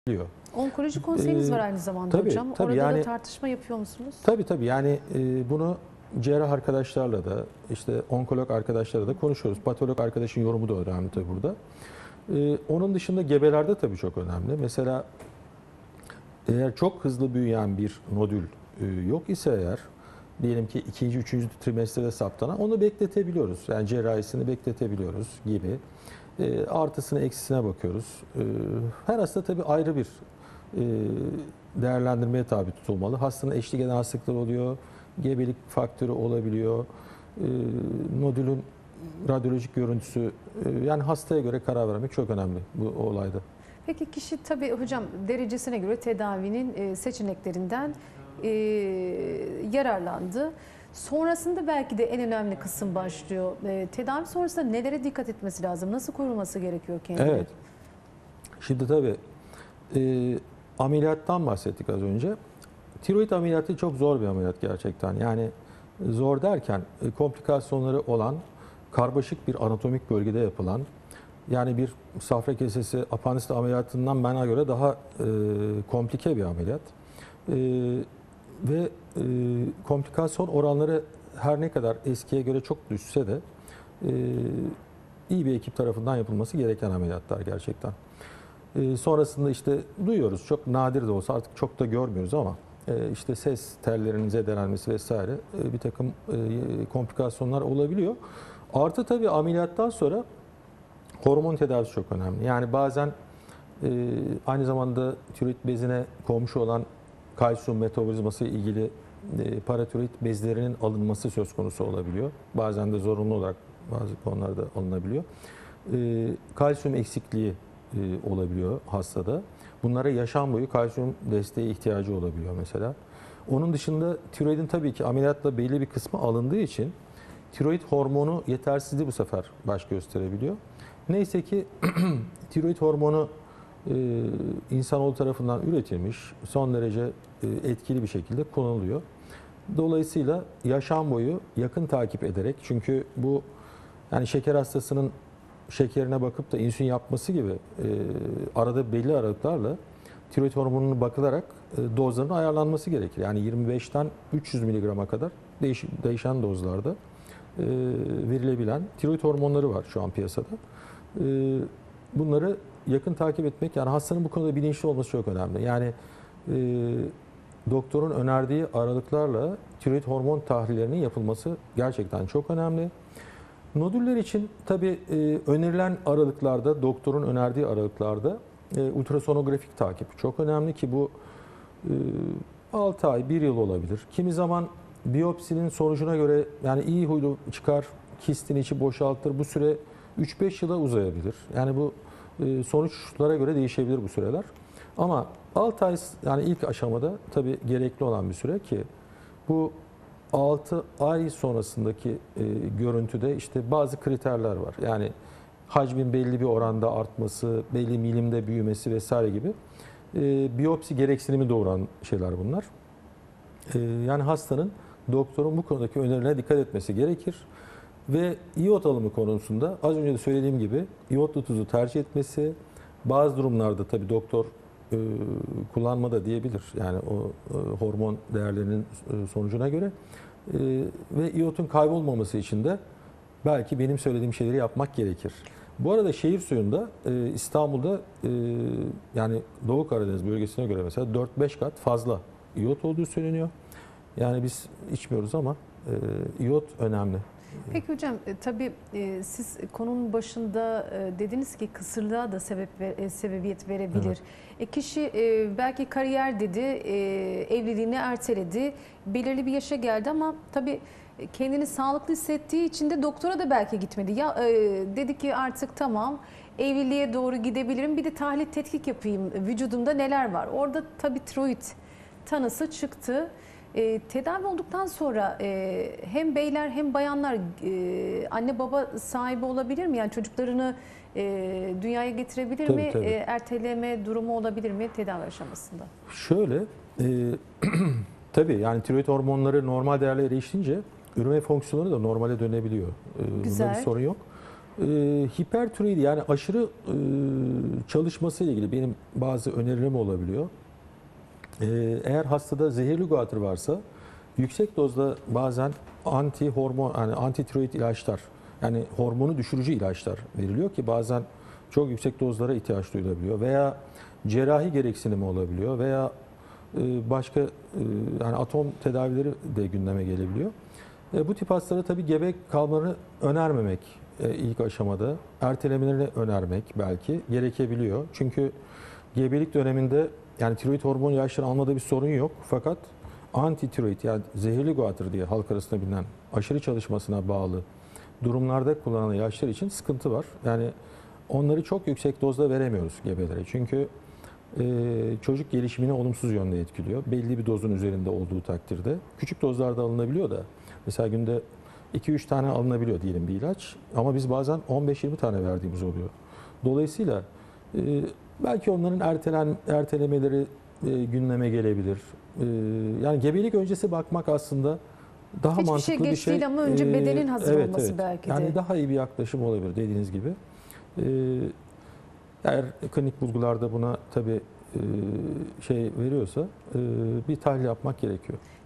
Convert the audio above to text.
Onkoloji konseyiniz var aynı zamanda Tabii, hocam. tabii Orada yani, da tartışma yapıyor musunuz? Tabii yani bunu cerrah arkadaşlarla da işte onkolog arkadaşlarla da konuşuyoruz. Patolog arkadaşın yorumu da önemli tabii burada. Onun dışında gebelerde tabii çok önemli. Mesela eğer çok hızlı büyüyen bir nodül yok ise eğer, diyelim ki 2. 3. trimestrede saptanan, onu bekletebiliyoruz. Yani cerrahisini bekletebiliyoruz gibi. Artısına eksisine bakıyoruz. Her hasta tabii ayrı bir değerlendirmeye tabi tutulmalı. Hastanın eşlik eden hastalıklar oluyor, gebelik faktörü olabiliyor, nodülün radyolojik görüntüsü, yani hastaya göre karar vermek çok önemli bu olayda. Peki kişi tabii hocam derecesine göre tedavinin seçeneklerinden yararlandı. Sonrasında belki de en önemli kısım başlıyor. Tedavi sonrasında nelere dikkat etmesi lazım? Nasıl koruması gerekiyor kendini? Evet. Şimdi tabii ameliyattan bahsettik az önce. Tiroid ameliyatı çok zor bir ameliyat gerçekten. Yani zor derken komplikasyonları olan, karmaşık bir anatomik bölgede yapılan, yani bir safra kesesi apandisit ameliyatından bana göre daha komplike bir ameliyat. Ve komplikasyon oranları her ne kadar eskiye göre çok düşse de iyi bir ekip tarafından yapılması gereken ameliyatlar gerçekten. Sonrasında işte duyuyoruz, çok nadir de olsa artık çok da görmüyoruz ama işte ses tellerinin zedelenmesi vesaire bir takım komplikasyonlar olabiliyor. Artı tabii ameliyattan sonra hormon tedavisi çok önemli. Yani bazen aynı zamanda tiroid bezine komşu olan kalsiyum metabolizması ile ilgili paratiroid bezlerinin alınması söz konusu olabiliyor. Bazen de zorunlu olarak bazı konularda alınabiliyor. Kalsiyum eksikliği olabiliyor hastada. Bunlara yaşam boyu kalsiyum desteği ihtiyacı olabiliyor mesela. Onun dışında tiroidin tabii ki ameliyatla belli bir kısmı alındığı için tiroid hormonu yetersizliği bu sefer baş gösterebiliyor. Neyse ki tiroid hormonu insanoğlu tarafından üretilmiş, son derece etkili bir şekilde kullanılıyor. Dolayısıyla yaşam boyu yakın takip ederek, çünkü bu yani şeker hastasının şekerine bakıp da insülin yapması gibi arada belli aralıklarla tiroid hormonuna bakılarak dozların ayarlanması gerekir. Yani 25'ten 300 mg'a kadar değişen dozlarda verilebilen tiroid hormonları var şu an piyasada. Bunları yakın takip etmek, yani hastanın bu konuda bilinçli olması çok önemli. Yani doktorun önerdiği aralıklarla tiroid hormon tahlillerinin yapılması gerçekten çok önemli. Nodüller için tabii önerilen aralıklarda, doktorun önerdiği aralıklarda ultrasonografik takip çok önemli ki bu 6 ay, 1 yıl olabilir. Kimi zaman biyopsinin sonucuna göre yani iyi huylu çıkar, kistin içi boşaltır. Bu süre 3-5 yıla uzayabilir. Yani bu sonuçlara göre değişebilir bu süreler. Ama 6 ay, yani ilk aşamada tabii gerekli olan bir süre ki bu 6 ay sonrasındaki görüntüde işte bazı kriterler var. Yani hacmin belli bir oranda artması, belli milimde büyümesi vesaire gibi biyopsi gereksinimi doğuran şeyler bunlar. Yani hastanın, doktorun bu konudaki önerilerine dikkat etmesi gerekir. Ve iot alımı konusunda az önce de söylediğim gibi iyotlu tuzu tercih etmesi, bazı durumlarda tabii doktor kullanma da diyebilir. Yani o hormon değerlerinin sonucuna göre. Ve iyotun kaybolmaması için de belki benim söylediğim şeyleri yapmak gerekir. Bu arada şehir suyunda İstanbul'da yani Doğu Karadeniz bölgesine göre mesela 4-5 kat fazla iyot olduğu söyleniyor. Yani biz içmiyoruz ama iyot önemli. Peki hocam tabii siz konunun başında dediniz ki kısırlığa da sebebiyet verebilir. Evet. Kişi belki kariyer dedi, evliliğini erteledi, belirli bir yaşa geldi ama tabii kendini sağlıklı hissettiği için de doktora da belki gitmedi. Ya dedi ki artık tamam, evliliğe doğru gidebilirim, bir de tahlil tetkik yapayım, vücudumda neler var. Orada tabii tiroid tanısı çıktı. Tedavi olduktan sonra hem beyler hem bayanlar anne baba sahibi olabilir mi? Yani çocuklarını dünyaya getirebilir mi? Tabii. Erteleme durumu olabilir mi tedavi aşamasında? Şöyle, tabii yani tiroid hormonları normal değerlere erişince üreme fonksiyonları da normale dönebiliyor. Güzel. Bunda bir sorun yok. Hipertiroidi yani aşırı çalışması ile ilgili benim bazı önerilerim olabiliyor. Eğer hastada zehirli guatr varsa yüksek dozda bazen anti hormon yani anti tiroid ilaçlar yani hormonu düşürücü ilaçlar veriliyor ki bazen çok yüksek dozlara ihtiyaç duyulabiliyor veya cerrahi gereksinimi olabiliyor veya başka yani atom tedavileri de gündeme gelebiliyor. Bu tip hastalara tabii gebe kalmalarını önermemek ilk aşamada, ertelemelerini önermek belki gerekebiliyor. Çünkü gebelik döneminde yani tiroid hormon ilaçları almada bir sorun yok. Fakat anti tiroid yani zehirli guatr diye halk arasında bilinen aşırı çalışmasına bağlı durumlarda kullanılan ilaçlar için sıkıntı var. Yani onları çok yüksek dozda veremiyoruz gebelere. Çünkü çocuk gelişimini olumsuz yönde etkiliyor. Belli bir dozun üzerinde olduğu takdirde. Küçük dozlarda alınabiliyor da mesela günde 2-3 tane alınabiliyor diyelim bir ilaç. Ama biz bazen 15-20 tane verdiğimiz oluyor. Dolayısıyla belki onların ertelemeleri gündeme gelebilir. Yani gebelik öncesi bakmak aslında daha Hiçbir mantıklı şey bir geç şey. değil ama önce bedenin hazır Evet, olması evet. belki de. Yani daha iyi bir yaklaşım olabilir dediğiniz gibi. Eğer klinik bulgularda buna tabii şey veriyorsa bir tahlil yapmak gerekiyor.